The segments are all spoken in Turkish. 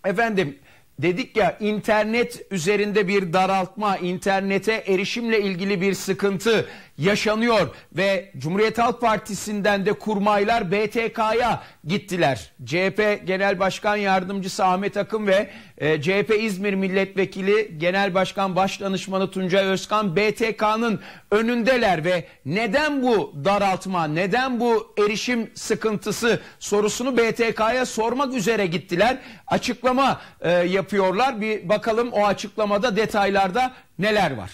Efendim, dedik ya, internet üzerinde bir daraltma, internete erişimle ilgili bir sıkıntı yaşanıyor ve Cumhuriyet Halk Partisi'nden de kurmaylar BTK'ya gittiler. CHP Genel Başkan Yardımcısı Ahmet Akın ve CHP İzmir Milletvekili Genel Başkan Başdanışmanı Tuncay Özkan BTK'nın önündeler ve neden bu daraltma, neden bu erişim sıkıntısı sorusunu BTK'ya sormak üzere gittiler. Açıklama yapıyorlar. Bir bakalım o açıklamada, detaylarda neler var?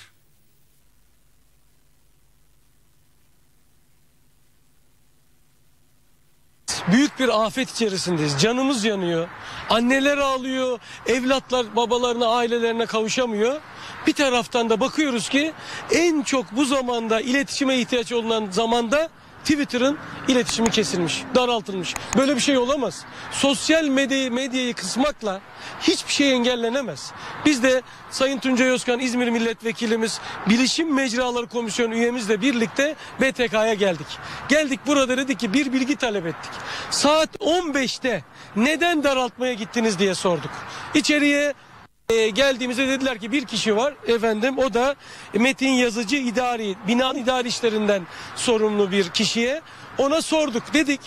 Büyük bir afet içerisindeyiz. Canımız yanıyor. Anneler ağlıyor. Evlatlar babalarına, ailelerine kavuşamıyor. Bir taraftan da bakıyoruz ki en çok bu zamanda iletişime ihtiyaç olan zamanda Twitter'ın iletişimi kesilmiş, daraltılmış. Böyle bir şey olamaz. Sosyal medyayı kısmakla hiçbir şey engellenemez. Biz de Sayın Tuncay Özkan İzmir Milletvekilimiz, Bilişim Mecraları Komisyonu üyemizle birlikte BTK'ya geldik. Geldik, burada dedik ki bir bilgi talep ettik. Saat 15'te neden daraltmaya gittiniz diye sorduk. İçeriye geldiğimizde dediler ki bir kişi var efendim, o da Metin Yazıcı bina idari işlerinden sorumlu bir kişiye. Ona sorduk, dedik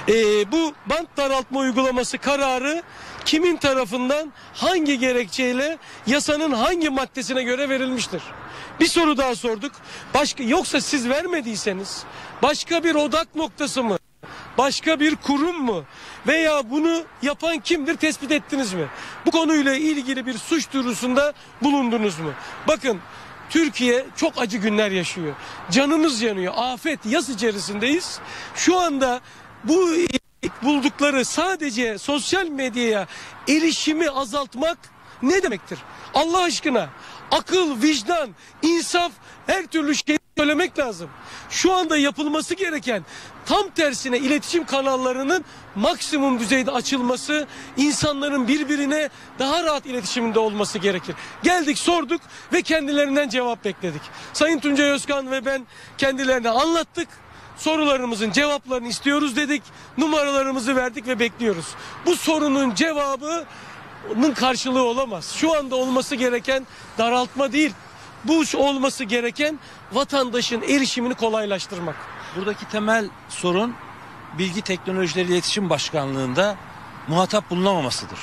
bu bant daraltma uygulaması kararı kimin tarafından, hangi gerekçeyle, yasanın hangi maddesine göre verilmiştir? Bir soru daha sorduk. Yoksa siz vermediyseniz başka bir odak noktası mı? Başka bir kurum mu? Veya bunu yapan kimdir, tespit ettiniz mi? Bu konuyla ilgili bir suç duyurusunda bulundunuz mu? Bakın, Türkiye çok acı günler yaşıyor. Canımız yanıyor. Afet, yas içerisindeyiz. Şu anda bu buldukları sadece sosyal medyaya erişimi azaltmak ne demektir? Allah aşkına, akıl, vicdan, insaf, her türlü şeyi söylemek lazım. Şu anda yapılması gereken tam tersine iletişim kanallarının maksimum düzeyde açılması, insanların birbirine daha rahat iletişiminde olması gerekir. Geldik, sorduk ve kendilerinden cevap bekledik. Sayın Tuncay Özkan ve ben kendilerine anlattık. Sorularımızın cevaplarını istiyoruz dedik. Numaralarımızı verdik ve bekliyoruz. Bu sorunun cevabının karşılığı olamaz. Şu anda olması gereken daraltma değil. Bu olması gereken vatandaşın erişimini kolaylaştırmak. Buradaki temel sorun Bilgi Teknolojileri İletişim Başkanlığı'nda muhatap bulunamamasıdır.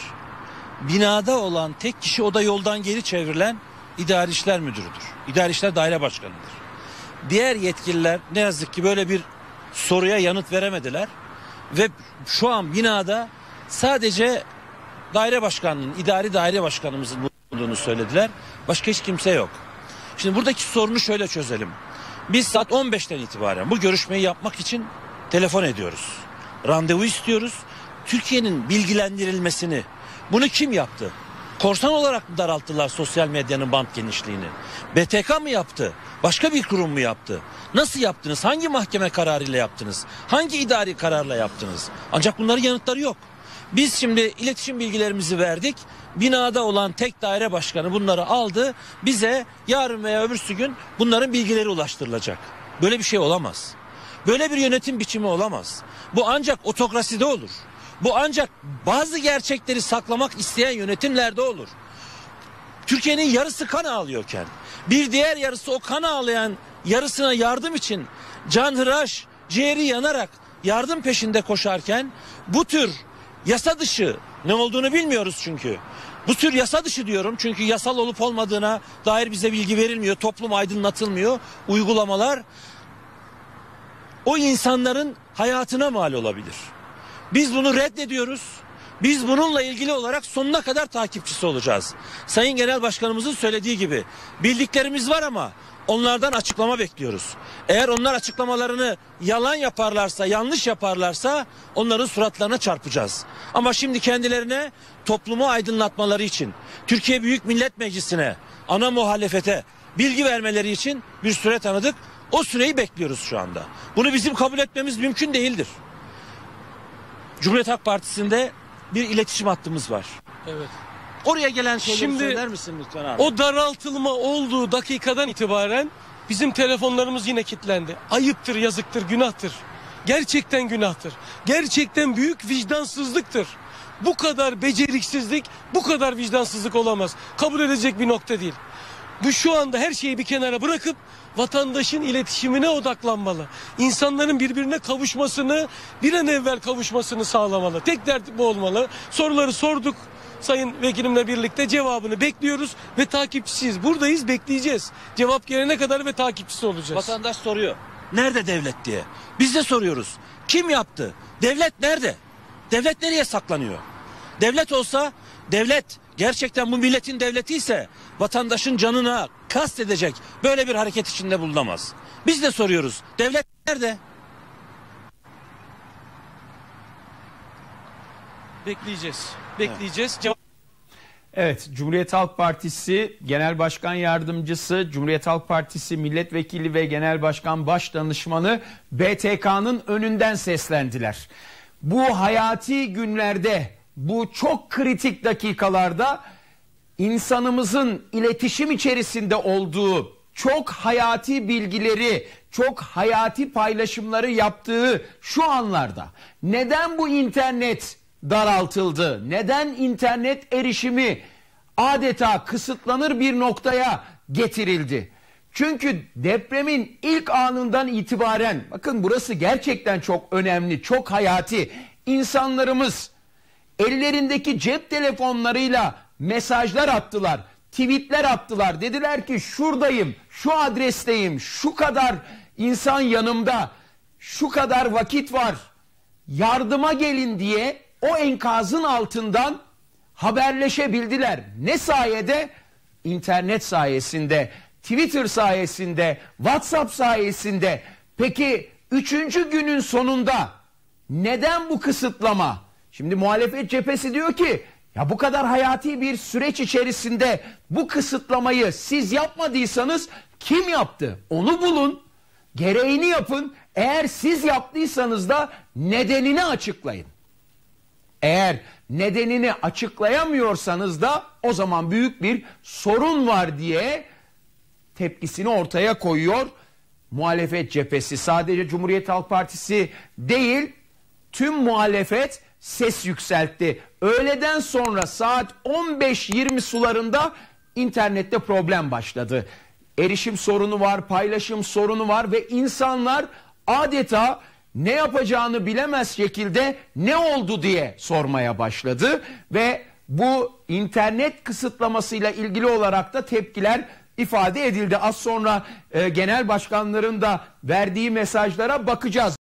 Binada olan tek kişi, o da yoldan geri çevrilen İdari İşler Müdürü'dür. İdari İşler Daire Başkanı'dır. Diğer yetkililer ne yazık ki böyle bir soruya yanıt veremediler ve şu an binada sadece daire başkanının, idari daire başkanımızın bulunduğunu söylediler. Başka hiç kimse yok. Şimdi buradaki sorunu şöyle çözelim. Biz saat 15'ten itibaren bu görüşmeyi yapmak için telefon ediyoruz. Randevu istiyoruz. Türkiye'nin bilgilendirilmesini, bunu kim yaptı? Korsan olarak mı daralttılar sosyal medyanın bant genişliğini? BTK mı yaptı? Başka bir kurum mu yaptı? Nasıl yaptınız? Hangi mahkeme kararıyla yaptınız? Hangi idari kararla yaptınız? Ancak bunların yanıtları yok. Biz şimdi iletişim bilgilerimizi verdik. Binada olan tek daire başkanı bunları aldı. Bize yarın veya öbürsü gün bunların bilgileri ulaştırılacak. Böyle bir şey olamaz. Böyle bir yönetim biçimi olamaz. Bu ancak otokraside olur. Bu ancak bazı gerçekleri saklamak isteyen yönetimlerde olur. Türkiye'nin yarısı kan ağlıyorken bir diğer yarısı o kan ağlayan yarısına yardım için canhıraş, ciğeri yanarak yardım peşinde koşarken bu tür yasa dışı, ne olduğunu bilmiyoruz çünkü. Bu tür yasa dışı diyorum çünkü yasal olup olmadığına dair bize bilgi verilmiyor. Toplum aydınlatılmıyor. Uygulamalar o insanların hayatına mal olabilir. Biz bunu reddediyoruz. Biz bununla ilgili olarak sonuna kadar takipçisi olacağız. Sayın Genel Başkanımızın söylediği gibi bildiklerimiz var ama onlardan açıklama bekliyoruz. Eğer onlar açıklamalarını yalan yaparlarsa, yanlış yaparlarsa onların suratlarına çarpacağız. Ama şimdi kendilerine toplumu aydınlatmaları için, Türkiye Büyük Millet Meclisi'ne, ana muhalefete bilgi vermeleri için bir süre tanıdık. O süreyi bekliyoruz şu anda. Bunu bizim kabul etmemiz mümkün değildir. Cumhuriyet Halk Partisi'nde bir iletişim hattımız var. Evet. Oraya gelen şeyleri söyler misin lütfen abi? O daraltılma olduğu dakikadan itibaren bizim telefonlarımız yine kilitlendi. Ayıptır, yazıktır, günahtır. Gerçekten günahtır. Gerçekten büyük vicdansızlıktır. Bu kadar beceriksizlik, bu kadar vicdansızlık olamaz. Kabul edecek bir nokta değil. Bu şu anda her şeyi bir kenara bırakıp vatandaşın iletişimine odaklanmalı. İnsanların birbirine kavuşmasını, bir an evvel kavuşmasını sağlamalı. Tek dert bu olmalı. Soruları sorduk. Sayın Vekilimle birlikte cevabını bekliyoruz ve takipçisiyiz. Buradayız, bekleyeceğiz. Cevap gelene kadar ve takipçisi olacağız. Vatandaş soruyor. Nerede devlet diye. Biz de soruyoruz. Kim yaptı? Devlet nerede? Devlet nereye saklanıyor? Devlet olsa, devlet gerçekten bu milletin devleti ise vatandaşın canına kast edecek böyle bir hareket içinde bulunamaz. Biz de soruyoruz. Devlet nerede? Bekleyeceğiz. Bekleyeceğiz. Cevap... Evet, Cumhuriyet Halk Partisi Genel Başkan Yardımcısı, Cumhuriyet Halk Partisi Milletvekili ve Genel Başkan Başdanışmanı BTK'nın önünden seslendiler. Bu hayati günlerde, bu çok kritik dakikalarda insanımızın iletişim içerisinde olduğu, çok hayati bilgileri, çok hayati paylaşımları yaptığı şu anlarda neden bu internet daraltıldı? Neden internet erişimi adeta kısıtlanır bir noktaya getirildi? Çünkü depremin ilk anından itibaren, bakın burası gerçekten çok önemli, çok hayati. İnsanlarımız ellerindeki cep telefonlarıyla mesajlar attılar, tweetler attılar. Dediler ki şuradayım, şu adresteyim, şu kadar insan yanımda, şu kadar vakit var, yardıma gelin diye o enkazın altından haberleşebildiler. Ne sayede? İnternet sayesinde, Twitter sayesinde, WhatsApp sayesinde. Peki 3. günün sonunda neden bu kısıtlama? Şimdi muhalefet cephesi diyor ki ya bu kadar hayati bir süreç içerisinde bu kısıtlamayı siz yapmadıysanız kim yaptı? Onu bulun, gereğini yapın. Eğer siz yaptıysanız da nedenini açıklayın. Eğer nedenini açıklayamıyorsanız da o zaman büyük bir sorun var diye tepkisini ortaya koyuyor muhalefet cephesi. Sadece Cumhuriyet Halk Partisi değil, tüm muhalefet ses yükseltti. Öğleden sonra saat 15-20 sularında internette problem başladı. Erişim sorunu var, paylaşım sorunu var ve insanlar adeta ne yapacağını bilemez şekilde ne oldu diye sormaya başladı. Ve bu internet kısıtlamasıyla ilgili olarak da tepkiler ifade edildi. Az sonra genel başkanların da verdiği mesajlara bakacağız.